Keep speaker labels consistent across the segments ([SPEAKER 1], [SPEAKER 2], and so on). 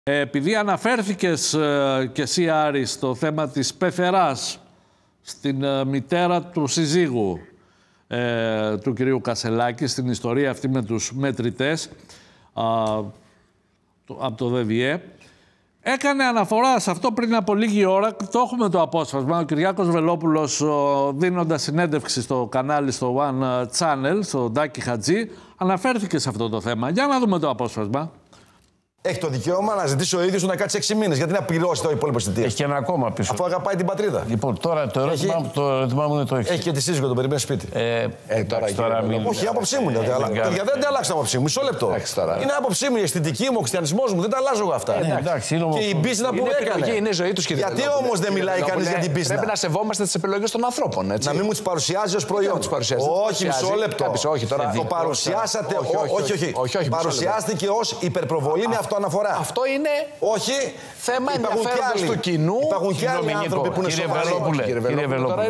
[SPEAKER 1] Επειδή αναφέρθηκες και εσύ, Άρη, στο θέμα της πεθεράς στην μητέρα του συζύγου του κυρίου Κασελάκη, στην ιστορία αυτή με τους μετρητές από το ΔΔΕ, έκανε αναφορά σε αυτό πριν από λίγη ώρα. Το έχουμε το απόσπασμα. Ο Κυριάκος Βελόπουλος, δίνοντας συνέντευξη στο κανάλι, στο One Channel, στο Ντάκη Χατζή, αναφέρθηκε σε αυτό το θέμα. Για να δούμε το απόσπασμα.
[SPEAKER 2] Έχει το δικαίωμα να ζητήσει ο ίδιος να κάτσει 6 μήνες. Γιατί να πληρώσει το υπόλοιπο εισιτήριο.
[SPEAKER 3] Έχει και ένα ακόμα πίσω.
[SPEAKER 2] Αφού αγαπάει την πατρίδα.
[SPEAKER 3] Λοιπόν, τώρα το ερώτημά μου είναι το εξής.
[SPEAKER 2] Έχει και τη σύζυγο, τον περιμένει σπίτι.
[SPEAKER 3] Τώρα
[SPEAKER 2] όχι, άποψή μου είναι. Παιδιά, δεν τα αλλάξω άποψή μου. Μισό λεπτό. Είναι άποψή μου, η αισθητική μου, ο χριστιανισμός μου. Δεν τα αλλάζω εγώ αυτά. Και η business που έκανε.
[SPEAKER 4] Είναι ζωή του,
[SPEAKER 2] γιατί όμως δεν μιλάει κανείς για την business?
[SPEAKER 4] Πρέπει να σεβόμαστε τις επιλογές των ανθρώπων.
[SPEAKER 2] Να μην μου τις παρουσιάζει ως προϊόν. Όχι, μισό λεπτό. Το παρουσιάσατε. Όχι. Παρουσιάστηκε ως υπερπροβολή με αυτοαναφορά.
[SPEAKER 4] Αυτό είναι θέμα ενδιαφέροντος του κοινού.
[SPEAKER 2] Υπάρχουν και άλλοι άνθρωποι που είναι σοβαροί.
[SPEAKER 3] Κύριε Βελόπουλε,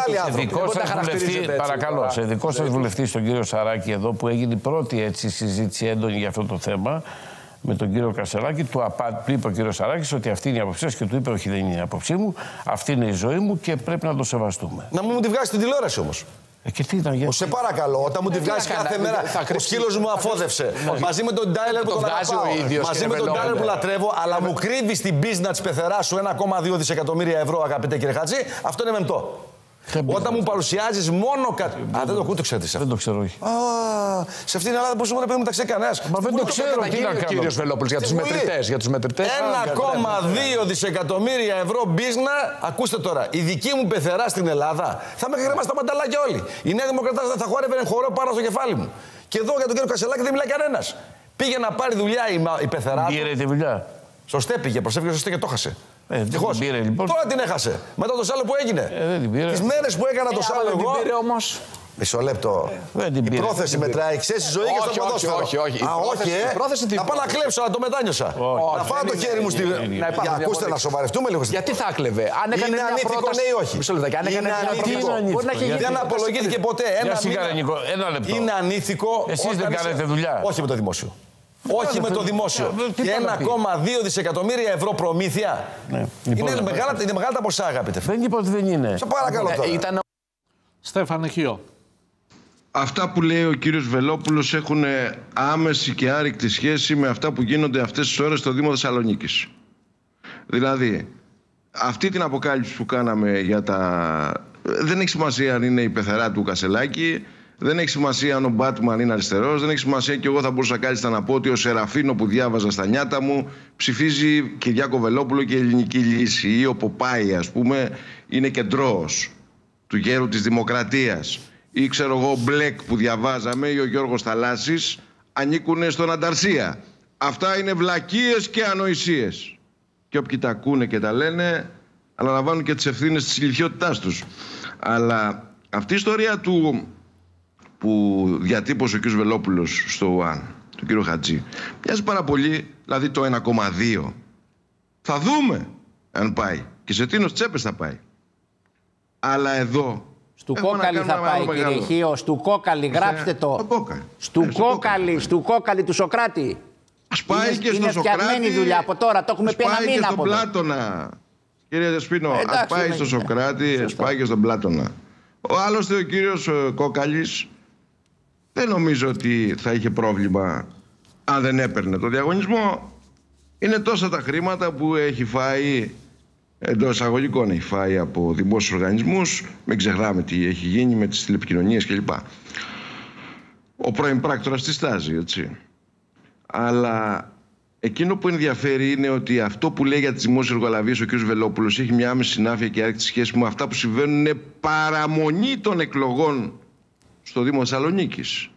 [SPEAKER 3] παρακαλώ, σε δικό σας βουλευτή, τον κύριο Σαράκη εδώ, που έγινε η πρώτη έτσι συζήτηση έντονη για αυτό το θέμα με τον κύριο Κασελάκη, του είπε ο κύριος Σαράκης ότι αυτή είναι η άποψή σας και του είπε όχι, δεν είναι η άποψή μου, αυτή είναι η ζωή μου και πρέπει να το σεβαστούμε.
[SPEAKER 2] Να μου τη βγάζει την τηλεόραση όμως.
[SPEAKER 3] Και τι ήταν, γιατί...
[SPEAKER 2] Σε παρακαλώ, όταν μου τη βγάζει κάθε μέρα, ο σκύλος μου αφόδευσε. Μαζί με τον Τάιλερ που τον αγαπάω. Μαζί με τον Τάιλερ που λατρεύω, αλλά μου κρύβει στην business της πεθεράς σου 1,2 δισεκατομμύρια ευρώ, αγαπητέ κύριε Χατζή, αυτό είναι μεμπτό. Όταν μου παρουσιάζεις μόνο κάτι. Δεν το ξέρεις.
[SPEAKER 3] Δεν το ξέρω, όχι.
[SPEAKER 2] Σε αυτήν την Ελλάδα πώς μπορεί να μεταξύ κανένας.
[SPEAKER 3] Μα δεν το ξέρω τι να κάνω.
[SPEAKER 4] Κύριος Βελόπουλος, για τους μετρητές.
[SPEAKER 2] 1,2 δισεκατομμύρια ευρώ business. Ακούστε τώρα, η δική μου πεθερά στην Ελλάδα θα με κρεμάσει τα μανταλάκια όλοι. Η Νέα Δημοκρατία θα χόρευε χορό πάνω στο κεφάλι μου. Και εδώ για τον κύριο Κασελάκη δεν μιλάει κανένας. Πήγε να πάρει δουλειά η πεθερά.
[SPEAKER 3] Πήρε τη δουλειά.
[SPEAKER 2] Σωστέ πήγε, προσέφηκε σωστέ και το χάσε.
[SPEAKER 3] Πήρε, λοιπόν.
[SPEAKER 2] Τώρα την έχασε. Μετά το σάλο που έγινε. Τις μέρες που έκανα το σάλο εγώ.
[SPEAKER 4] Την πήρε όμως.
[SPEAKER 2] Μισό λεπτό. Η πρόθεση μετράει. Ξέρεις, η ζωή και στο ποδόσφαιρο.
[SPEAKER 4] Όχι.
[SPEAKER 2] Να πάω να κλέψω, να το μετάνιωσα. Να φάω το χέρι μου στη. Ακούστε, να σοβαρευτούμε λίγο.
[SPEAKER 4] Γιατί θα κλεβε? Αν έκανε
[SPEAKER 2] μια πρόταση. Ναι ή όχι.
[SPEAKER 4] Μισό λεπτό. Αν έκανε μια πρόταση.
[SPEAKER 2] Δεν απολογήθηκε ποτέ. Είναι ανήθικο.
[SPEAKER 3] Εσείς δεν κάνετε δουλειά.
[SPEAKER 2] Όχι με το δημόσιο. Όχι με το δημόσιο. Και 1,2 δισεκατομμύρια ευρώ προμήθεια. Είναι μεγάλα τα ποσά, αγαπητέ.
[SPEAKER 3] Δεν είπα ότι δεν είναι.
[SPEAKER 2] Σε παρακαλώ τώρα.
[SPEAKER 1] Στέφανε Χιώ.
[SPEAKER 5] Αυτά που λέει ο κύριος Βελόπουλος έχουν άμεση και άρρηκτη σχέση με αυτά που γίνονται αυτές τις ώρες στο Δήμο Θεσσαλονίκης. Δηλαδή, αυτή την αποκάλυψη που κάναμε για τα... Δεν έχει σημασία αν είναι η πεθερά του Κασελάκη, δεν έχει σημασία αν ο Μπάτμαν είναι αριστερός, δεν έχει σημασία και εγώ θα μπορούσα κάλλιστα να πω ότι ο Σεραφίνο που διάβαζα στα νιάτα μου ψηφίζει Κυριάκο Βελόπουλο και Ελληνική Λύση, ή ο Ποπάη, ας πούμε, είναι κεντρώος του γέρου της Δημοκρατίας, ή ξέρω εγώ ο Μπλεκ που διαβάζαμε ή ο Γιώργος Θαλάσσης ανήκουν στον Ανταρσία. Αυτά είναι βλακίες και ανοησίες. Και όποιοι τα ακούνε και τα λένε αναλαμβάνουν και τις ευθύνες της ηλικιότητάς τους. Αλλά αυτή η ιστορία που διατύπωσε ο κ. Βελόπουλος στο ΟΑΝ, του κ. Χατζή, μοιάζει πάρα πολύ, δηλαδή το 1,2. Θα δούμε αν πάει και σε τίνος τσέπες θα πάει. Αλλά εδώ
[SPEAKER 6] στου Κόκαλη θα πάει, κύριε Χίο. Στου Κόκαλη, γράψτε το. Στου Κόκαλη του Σοκράτη.
[SPEAKER 5] Ας πάει και στο Σοκράτη.
[SPEAKER 6] Είναι φτιαγμένη δουλειά από τώρα, το έχουμε πει ένα μήνα από
[SPEAKER 5] εδώ. Πλάτωνα. Κύριε Δεσπίνο, ας πάει στο Σοκράτη, ας πάει και στον Πλάτωνα. Άλλωστε ο κύριος Κόκαλης δεν νομίζω ότι θα είχε πρόβλημα αν δεν έπαιρνε το διαγωνισμό. Είναι τόσα τα χρήματα που έχει φάει, εντός εισαγωγικών έχει φάει από δημόσιους οργανισμούς. Μην ξεχνάμε τι έχει γίνει με τις τηλεπικοινωνίες κλπ. Ο πρώην πράκτορας της Στάζη, έτσι. Αλλά εκείνο που ενδιαφέρει είναι ότι αυτό που λέει για τις δημόσιες εργολαβίες ο κ. Βελόπουλος έχει μια άμεση συνάφεια και άρρηκτη σχέση με αυτά που συμβαίνουν παραμονή των εκλογών στο Δήμο Θεσσαλονίκης.